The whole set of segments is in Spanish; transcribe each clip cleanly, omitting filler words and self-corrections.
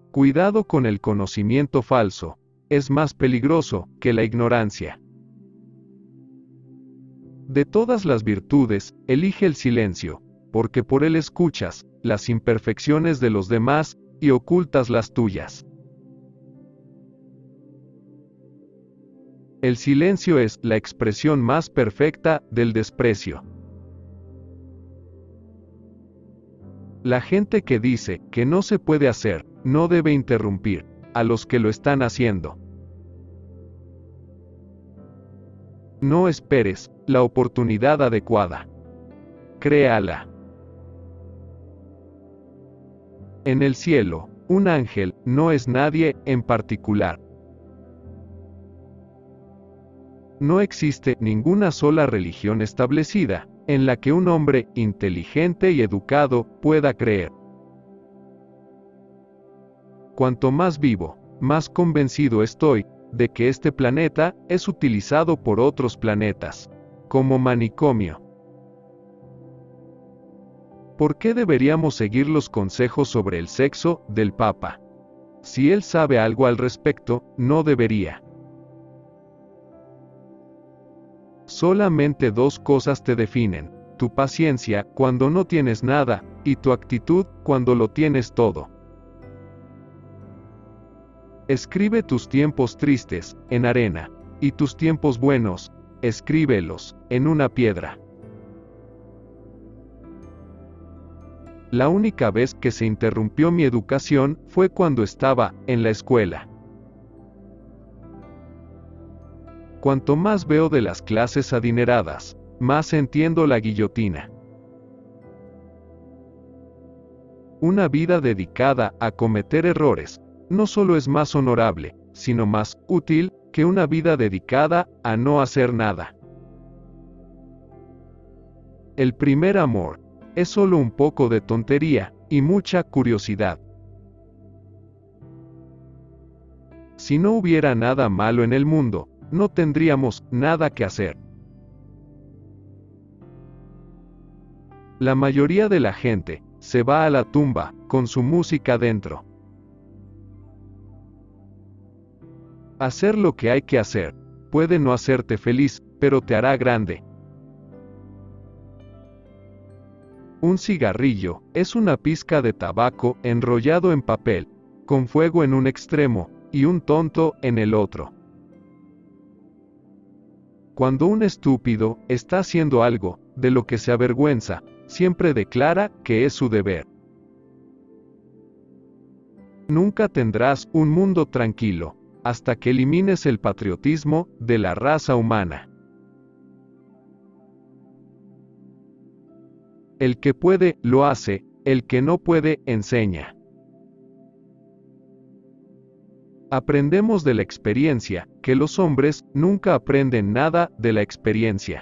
Cuidado con el conocimiento falso, es más peligroso que la ignorancia. De todas las virtudes, elige el silencio, porque por él escuchas las imperfecciones de los demás y ocultas las tuyas. El silencio es la expresión más perfecta del desprecio. La gente que dice que no se puede hacer, no debe interrumpir a los que lo están haciendo. No esperes la oportunidad adecuada. Créala. En el cielo, un ángel no es nadie en particular. No existe ninguna sola religión establecida en la que un hombre inteligente y educado pueda creer. Cuanto más vivo, más convencido estoy de que este planeta es utilizado por otros planetas como manicomio. ¿Por qué deberíamos seguir los consejos sobre el sexo del Papa? Si él sabe algo al respecto, no debería. Solamente dos cosas te definen: tu paciencia cuando no tienes nada, y tu actitud cuando lo tienes todo. Escribe tus tiempos tristes en arena, y tus tiempos buenos, escríbelos en una piedra. La única vez que se interrumpió mi educación fue cuando estaba en la escuela. Cuanto más veo de las clases adineradas, más entiendo la guillotina. Una vida dedicada a cometer errores, no solo es más honorable, sino más útil que una vida dedicada a no hacer nada. El primer amor es solo un poco de tontería y mucha curiosidad. Si no hubiera nada malo en el mundo, no tendríamos nada que hacer. La mayoría de la gente se va a la tumba con su música dentro. Hacer lo que hay que hacer puede no hacerte feliz, pero te hará grande. Un cigarrillo es una pizca de tabaco enrollado en papel, con fuego en un extremo y un tonto en el otro. Cuando un estúpido está haciendo algo de lo que se avergüenza, siempre declara que es su deber. Nunca tendrás un mundo tranquilo hasta que elimines el patriotismo de la raza humana. El que puede, lo hace; el que no puede, enseña. Aprendemos de la experiencia que los hombres nunca aprenden nada de la experiencia.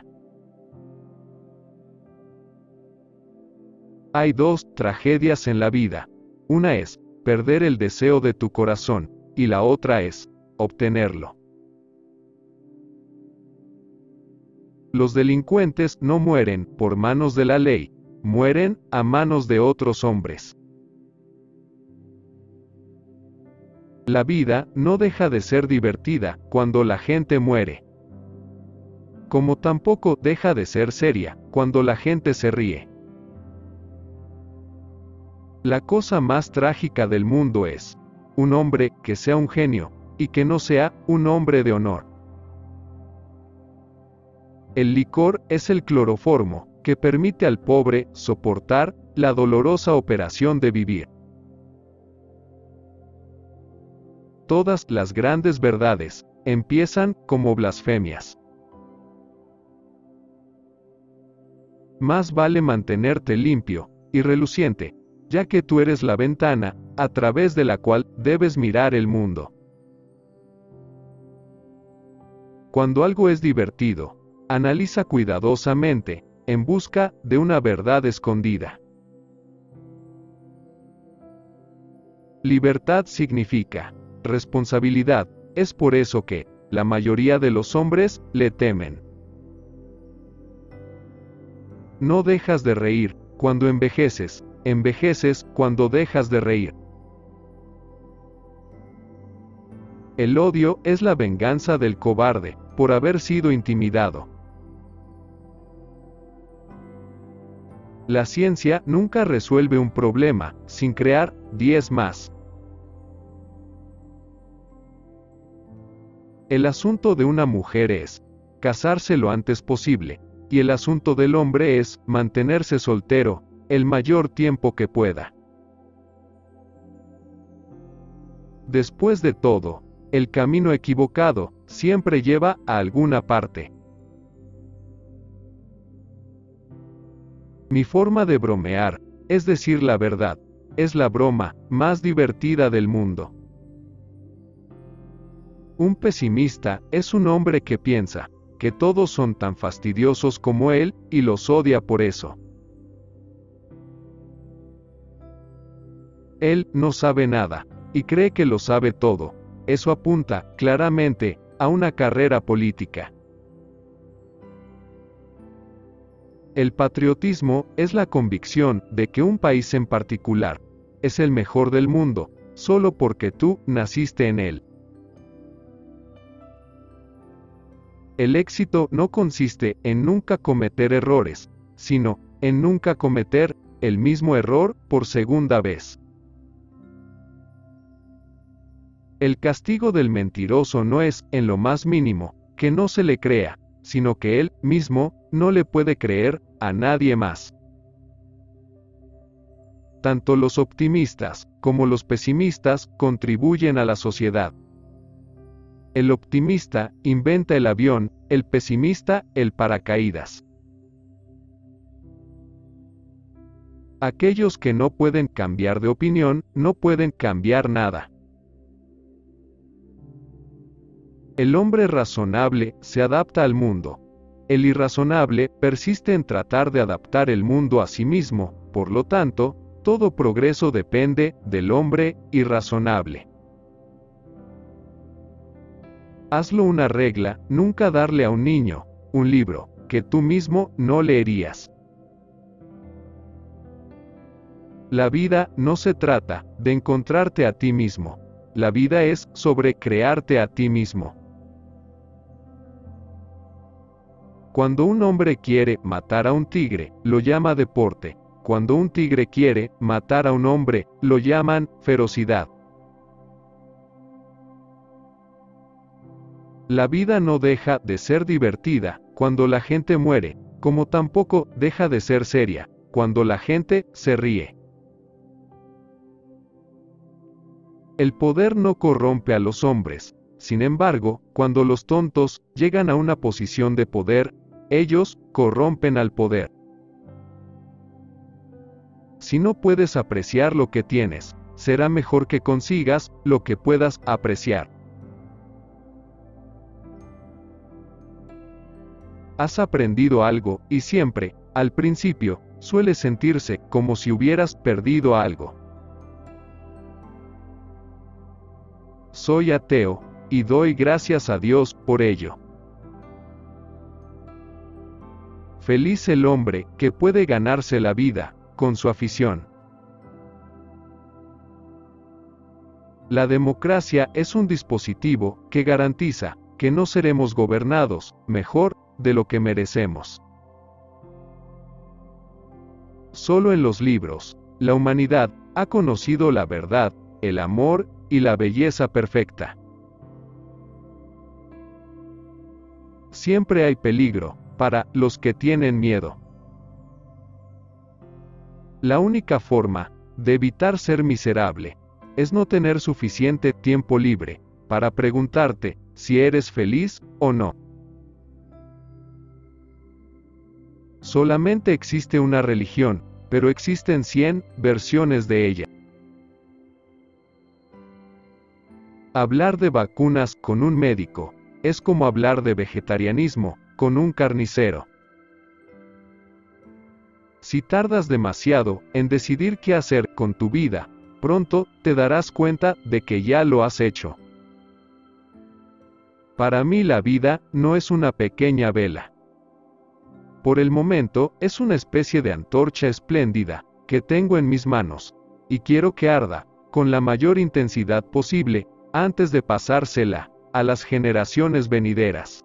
Hay dos tragedias en la vida. Una es perder el deseo de tu corazón, y la otra es obtenerlo. Los delincuentes no mueren por manos de la ley, mueren a manos de otros hombres. La vida no deja de ser divertida cuando la gente muere. Como tampoco deja de ser seria cuando la gente se ríe. La cosa más trágica del mundo es un hombre que sea un genio, y que no sea un hombre de honor. El licor es el cloroformo que permite al pobre soportar la dolorosa operación de vivir. Todas las grandes verdades empiezan como blasfemias. Más vale mantenerte limpio y reluciente, ya que tú eres la ventana a través de la cual debes mirar el mundo. Cuando algo es divertido, analiza cuidadosamente, en busca de una verdad escondida. Libertad significa responsabilidad, es por eso que la mayoría de los hombres le temen. No dejas de reír cuando envejeces, envejeces cuando dejas de reír. El odio es la venganza del cobarde, por haber sido intimidado. La ciencia nunca resuelve un problema, sin crear 10 más. El asunto de una mujer es casarse lo antes posible, y el asunto del hombre es mantenerse soltero el mayor tiempo que pueda. Después de todo, el camino equivocado siempre lleva a alguna parte. Mi forma de bromear, es decir la verdad, es la broma más divertida del mundo. Un pesimista es un hombre que piensa que todos son tan fastidiosos como él y los odia por eso. Él no sabe nada y cree que lo sabe todo. Eso apunta, claramente, a una carrera política. El patriotismo es la convicción de que un país en particular es el mejor del mundo, solo porque tú naciste en él. El éxito no consiste en nunca cometer errores, sino en nunca cometer el mismo error por segunda vez. El castigo del mentiroso no es, en lo más mínimo, que no se le crea, sino que él mismo no le puede creer a nadie más. Tanto los optimistas como los pesimistas contribuyen a la sociedad. El optimista inventa el avión, el pesimista el paracaídas. Aquellos que no pueden cambiar de opinión, no pueden cambiar nada. El hombre razonable se adapta al mundo. El irrazonable persiste en tratar de adaptar el mundo a sí mismo, por lo tanto, todo progreso depende del hombre irrazonable. Hazlo una regla, nunca darle a un niño un libro que tú mismo no leerías. La vida no se trata de encontrarte a ti mismo. La vida es sobre crearte a ti mismo. Cuando un hombre quiere matar a un tigre, lo llama deporte. Cuando un tigre quiere matar a un hombre, lo llaman ferocidad. La vida no deja de ser divertida cuando la gente muere, como tampoco deja de ser seria cuando la gente se ríe. El poder no corrompe a los hombres. Sin embargo, cuando los tontos llegan a una posición de poder, ellos corrompen al poder. Si no puedes apreciar lo que tienes, será mejor que consigas lo que puedas apreciar. Has aprendido algo, y siempre, al principio, suele sentirse como si hubieras perdido algo. Soy ateo, y doy gracias a Dios por ello. Feliz el hombre que puede ganarse la vida con su afición. La democracia es un dispositivo que garantiza que no seremos gobernados mejor de lo que merecemos. Solo en los libros, la humanidad ha conocido la verdad, el amor y la belleza perfecta. Siempre hay peligro para los que tienen miedo. La única forma de evitar ser miserable es no tener suficiente tiempo libre para preguntarte si eres feliz o no. Solamente existe una religión, pero existen 100 versiones de ella. Hablar de vacunas con un médico es como hablar de vegetarianismo con un carnicero. Si tardas demasiado en decidir qué hacer con tu vida, pronto te darás cuenta de que ya lo has hecho. Para mí la vida no es una pequeña vela. Por el momento, es una especie de antorcha espléndida que tengo en mis manos, y quiero que arda con la mayor intensidad posible antes de pasársela a las generaciones venideras.